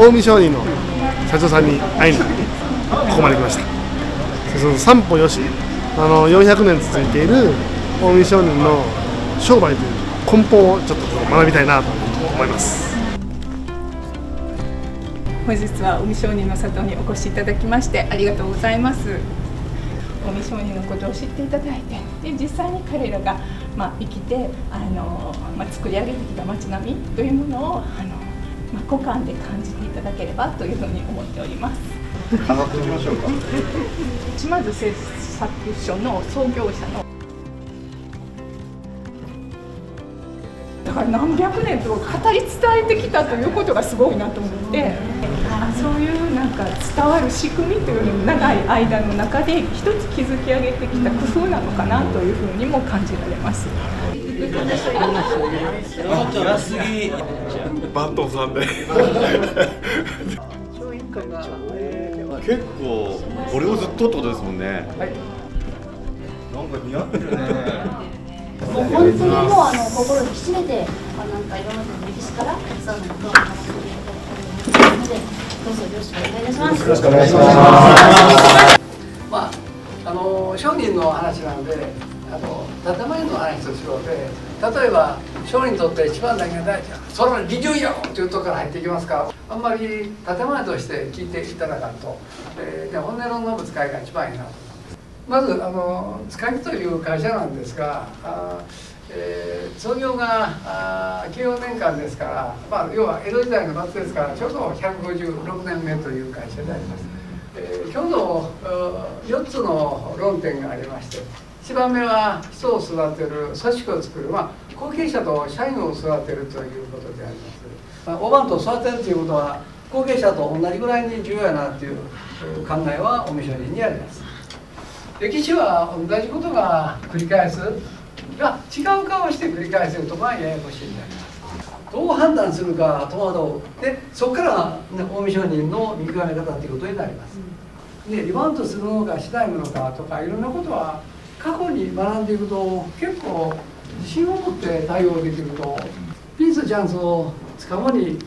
近江商人の社長さんに会いにここまで来ました。その三歩よし、400年続いている近江商人の商売という根本をちょっと学びたいなと思います。 本日は近江商人の里にお越しいただきましてありがとうございます。近江商人のことを知っていただいて、で実際に彼らが生きて作り上げてきた街並みというものを五感で感じていただければというふうに思っております。 飾っておきましょうか。 島津製作所の創業者のだから何百年と語り伝えてきたということがすごいなと思って、そういうなんか伝わる仕組みというのも長い間の中で一つ築き上げてきた工夫なのかなというふうにも感じられます。 バットンさんで結構これをずっとってことですもんね。はい、なんか似合ってるね。 もう本当にもう心にひしめてなんかいろんな歴史からたくさんのことを学んでいただきたいので、どうぞよろしくお願いいたします。よろしくお願いします。商人の話なので建前の話と違うで、例えば商人にとって一番何が大事か、それは利潤よというところから入っていきますから、あんまり建前として聞いていただかんと、本音のぶつかりが一番いいなと。まず塚木という会社なんですが、創業が9年間ですから、要は江戸時代の末ですからちょうど156年目という会社であります。今日の4つの論点がありまして、1番目は人を育てる組織を作る、後継者と社員を育てるということであります。大番頭を育てるということは後継者と同じぐらいに重要やなという考えは近江商人にあります。歴史は同じことが繰り返すが違う顔をして繰り返せるとかややこしいんであります。どう判断するか戸惑う。でそこから近江商人の見極め方ということになります。でリバウンドするのかしないのかとかいろんなことは過去に学んでいくと結構自信を持って対応できるとピンスチャンスをつかむに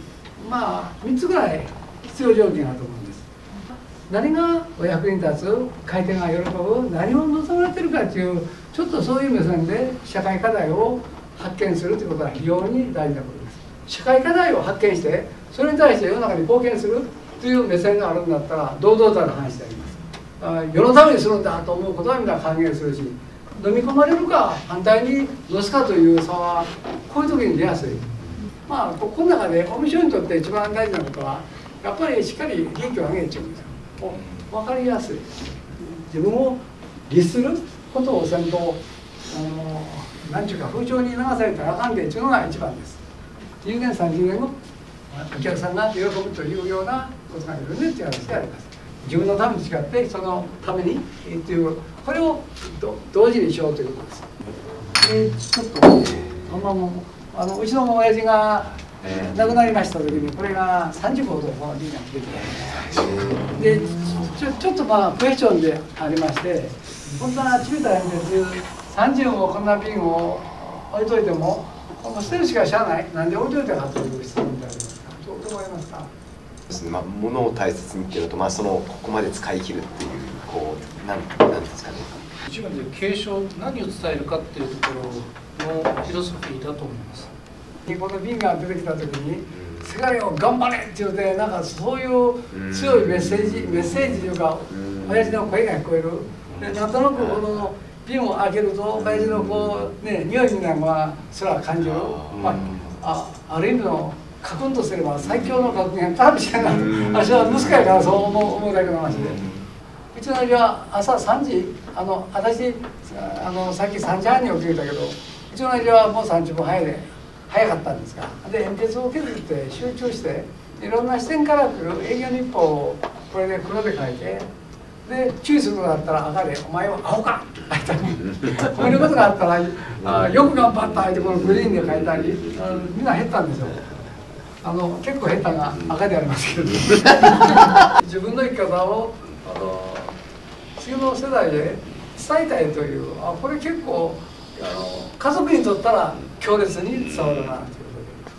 3つぐらい必要条件があると思うんです。何がお役に立つ、買い手が喜ぶ、何を望まれてるかというちょっとそういう目線で社会課題を発見するということは非常に大事なことです。社会課題を発見してそれに対して世の中に貢献するという目線があるんだったら堂々たる話であります。世のためにするんだと思うことはみんな歓迎するし、飲み込まれるか反対に乗すかという差はこういう時に出やすい。この中で近江商人にとって一番大事なことはやっぱりしっかり利益を上げるというんですよ。分かりやすい、自分を律することをせんと何ていうか風潮に流されたらあかんでというのが一番です。10年30年後お客さんが喜ぶというようなことがいるねという話であります。自分のために違ってそのためにというこれを同時にしようということです。ちょっとうちの親父が亡くなりました時にこれが35度のリーダーが出てでちょっとクエスチョンでありまして、こんなちびたらんです30もこんな瓶を置いといても捨てるしかしゃあない、なんで置いといたかという質問でありますか。どう思いますか。 物を大切にっていうのと、ここまで使い切るっていうなんですかね。 一番で継承、何を伝えるかっていうところのフィロソフィーだと思います。 この瓶が出てきた時に「世界を頑張れ!」って言うてなんかそういう強いメッセージというか親父の声が聞こえる。でなんとなくこの瓶を開けると親父の匂いみたいなのはそれは感じる。ある意味の家訓とすれば最強の家訓やったかもしれない。私は息子やからそう思うだけの話で。うちの親父は朝3時私さっき3時半に起きてたけど、うちの親父はもう30分早かったんですが、で鉛筆を削って集中していろんな視点から来る営業日報をこれで黒で書いて、で注意することがあったら赤で「お前はアホか!」って書いたりこういうことがあったら「よく頑張った!」ってこのグリーンで書いたりみんな減ったんですよ。結構減ったが赤でありますけど自分の生き方を次の世代へ伝えたいというこれ結構家族にとったら強烈に伝わるなということで、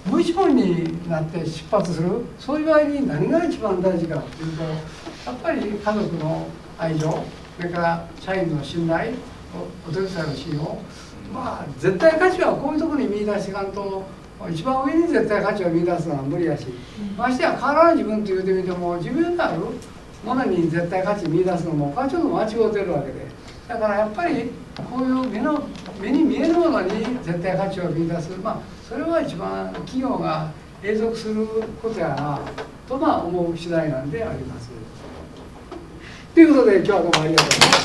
無償になって出発する、そういう場合に何が一番大事かというと、やっぱり家族の愛情、それから社員の信頼、お手伝いの信用、絶対価値はこういうところに見出していかんと、一番上に絶対価値を見出すのは無理やし、ましてや変わらない自分と言うてみても、自分があるものに絶対価値見出すのもちょっと間違ってるわけで、だからやっぱりこういう目に見えるものに絶対価値を見出す、それは一番企業が永続することやなと思う次第なんであります。ということで今日はどうもありがとうございます。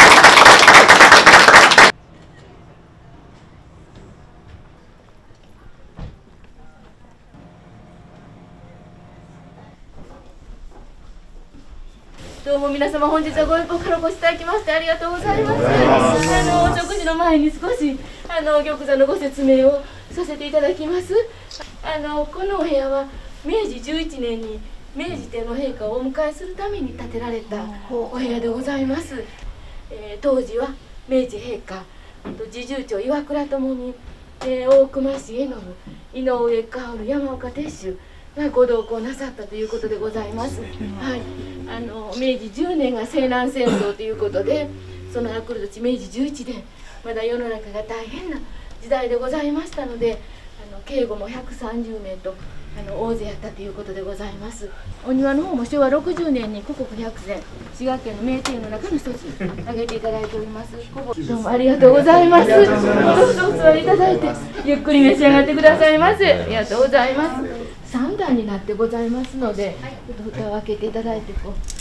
どうも皆様、本日はご一報からお越しいただきましてありがとうございます。お食事の前に少し玉座のご説明をさせていただきます。このお部屋は明治11年に明治天皇陛下をお迎えするために建てられたお部屋でございます。当時は明治陛下、侍従長岩倉ともに、大隈重信、井上馨、山岡鉄舟がご同行なさったということでございます。はい、明治10年が西南戦争ということで、その明くる年明治11年、まだ世の中が大変な時代でございましたので、警護も130名と大勢やったということでございます。お庭の方も昭和60年に古国百選、滋賀県の名庭園の中の一つ挙げていただいております。どうもありがとうございます。どうぞお座りいただいてゆっくり召し上がってくださいませ。ありがとうございます。3段になってございますので、ちょっと蓋を開けていただいて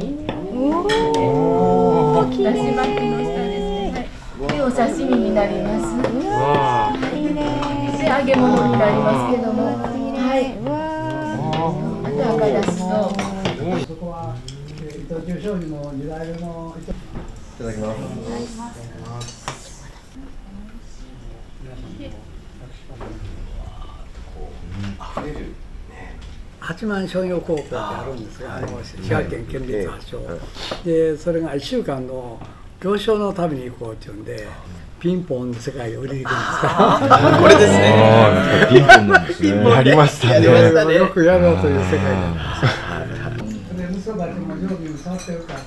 おお、だし巻きの下ですね。はい、でお刺身になります。で揚げ物になりますけども、はい。あと赤だしと。 そこは伊藤忠商事の2代目のいただきます。溢れる。 八幡商業高校ってあるんですが、滋賀県県立発祥で、それが1週間の行商の旅に行こうっていうんで、ピンポンの世界を売りに行くんですからこれですね。 ピンポンなんですね。やりましたね。 よくやろうという世界なんです。で、息子たちも上手に触ってるから。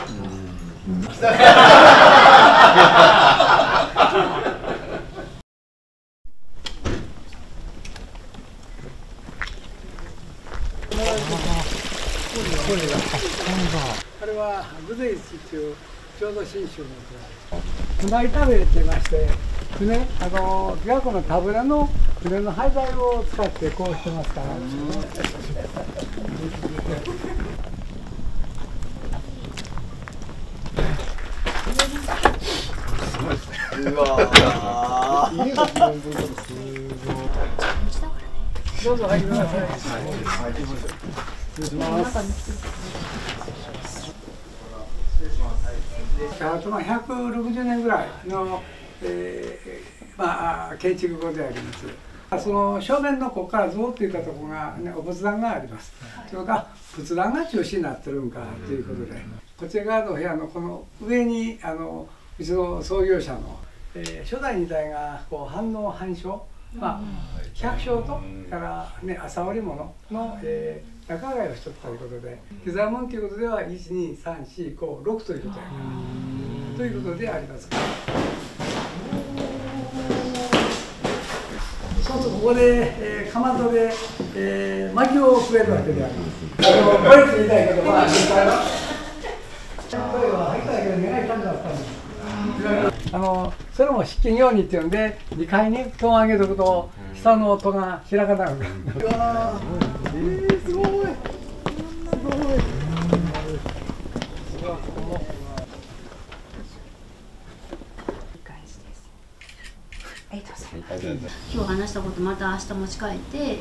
これはグゼイチという浄土真宗の船炒めって言いまして、船琵琶湖の田船の船の廃材を使ってこうしてますから。 うわどうぞ入ってください。失礼します。160年ぐらいの、建築物であります。その正面のここからずっといったところが、お仏壇があります。それが仏壇が中心になってるんかということで、こちら側の部屋のこの上にうちの創業者の、初代2代が反応反証、百姓とから、朝織物の、仲買いをしとったということで、下座門ということでは1、2、3、4、5、6ということやからということであります。そうするとここで、かまどで、薪をくれるわけであります。これって言いたいけど、実際は声は入っただけで願い感じだったんです。それも湿気用にっていうんで2階に布団を上げとくと下の音が開かなくなる。すごい。すごい。 今日話したことまた明日持ち帰って、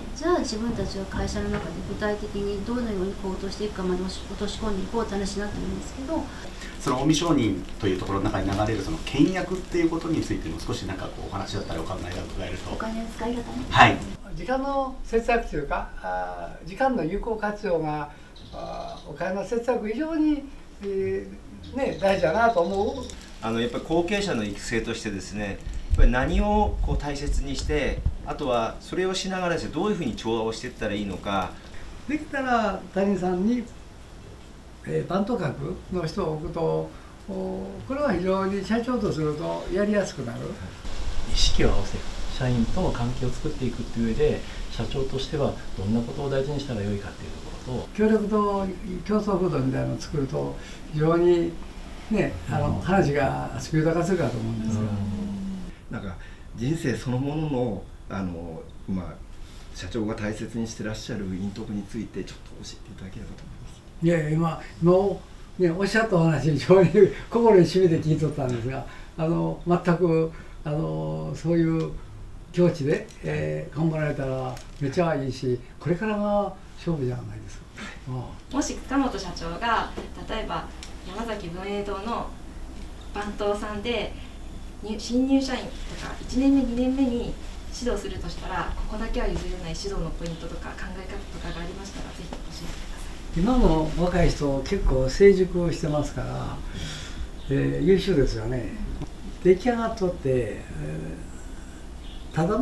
じゃあ自分たちは会社の中で具体的にどのように行動していくかまで落とし込んでいこうって話になってるんですけど、 その近江商人というところの中に流れるその倹約っていうことについても少しお話だったりお考えが伺えると。 お金の使い方ね。 はい。 時間の節約というか、時間の有効活用がお金の節約以上に、大事だなと思う。 やっぱり後継者の育成としてですね、 ぱり何をこう大切にして、あとはそれをしながらですね、どういうふうに調和をしていったらいいのか。 できたら谷さんに、バント格の人を置くと、これは非常に社長とするとやりやすくなる。 意識を合わせる、社員との関係を作っていくっていう上で、社長としてはどんなことを大事にしたらよいかっていうところと、 協力と競争風土みたいなのを作ると非常にね、話がスピード化するかと思うんですよ。 なんか人生そのものの社長が大切にしてらっしゃる陰徳についてちょっと教えていただければと思います。 いや今ね、おっしゃったお話非常に心にしみて聞いとったんですが、全くそういう境地で、頑張られたらめちゃいいし、これからが勝負じゃないですか。 もし塚本社長が例えば山崎文栄堂の番頭さんで新入社員とか1年目2年目に指導するとしたら、ここだけは譲れない指導のポイントとか考え方とかがありましたら、ぜひ教えてください。 今の若い人結構成熟してますから、優秀ですよね。出来上がっとって、ただ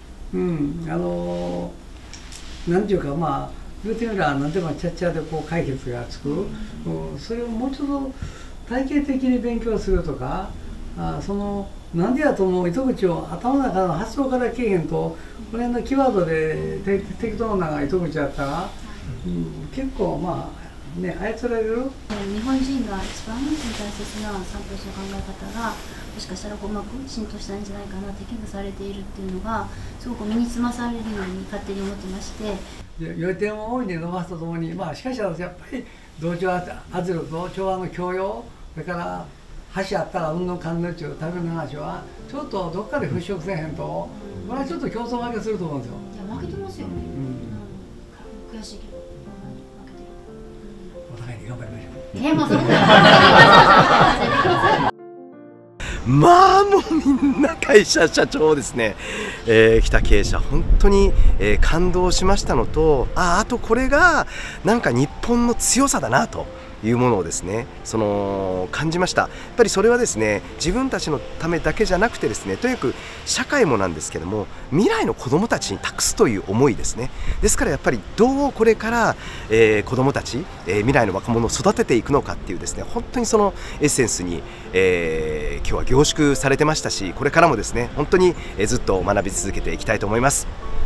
なんていうか言うてみれば何でもちゃっちゃでこう解決がつく、それをもうちょっと体系的に勉強するとか、なんでやとも糸口を頭の中の発想からけえへんと、この辺のキーワードで適当な糸口やったら、結構操られる。 日本人が一番大切な産業の考え方がもしかしたらうまく浸透したんじゃないかなって危惧されているっていうのがすごく身につまされるように勝手に思ってまして、 要点を大いに伸ばすとともに、しかしやっぱり同調圧力と調和の強要、それから橋あったらうんのかんのっちゅう旅の話はちょっとどっかで払拭せえへんと、これはちょっと競争負けすると思うんですよ。 いや負けてますよね。悔しいけど。 お互いに頑張りましょう。 もうみんな会社社長ですね、来た経営者本当に、感動しましたのと、あとこれがなんか日本の強さだなというものをですね、感じました。やっぱりそれはですね、自分たちのためだけじゃなくてですね、とにかく社会もなんですけども、未来の子どもたちに託すという思いですね。ですからやっぱりどうこれから、子どもたち、未来の若者を育てていくのかっていうですね、本当にそのエッセンスに、今日は凝縮されてましたし、これからもですね、本当にずっと学び続けていきたいと思います。